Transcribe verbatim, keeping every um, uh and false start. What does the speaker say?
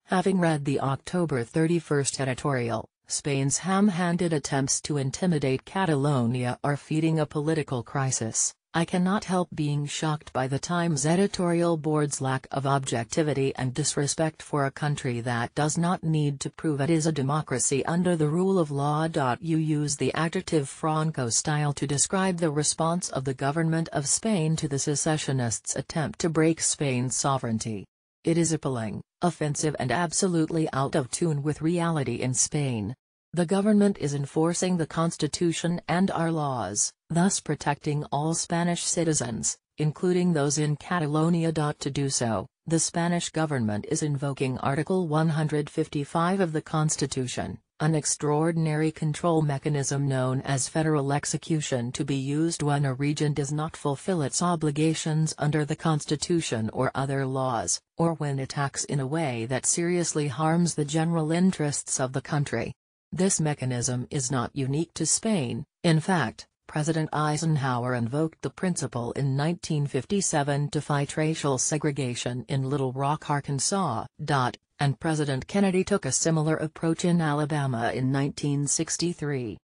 Having read the October thirty-first editorial, Spain's ham-handed attempts to intimidate Catalonia are feeding a political crisis, I cannot help being shocked by the Times editorial board's lack of objectivity and disrespect for a country that does not need to prove it is a democracy under the rule of law. You use the adjective Franco style to describe the response of the government of Spain to the secessionists' attempt to break Spain's sovereignty. It is appalling, offensive and absolutely out of tune with reality in Spain. The government is enforcing the Constitution and our laws, thus protecting all Spanish citizens, including those in Catalonia. To do so, the Spanish government is invoking Article one hundred fifty-five of the Constitution, an extraordinary control mechanism known as federal execution, to be used when a region does not fulfill its obligations under the Constitution or other laws, or when it acts in a way that seriously harms the general interests of the country. This mechanism is not unique to Spain. In fact, President Eisenhower invoked the principle in nineteen fifty-seven to fight racial segregation in Little Rock, Arkansas. And President Kennedy took a similar approach in Alabama in nineteen sixty-three.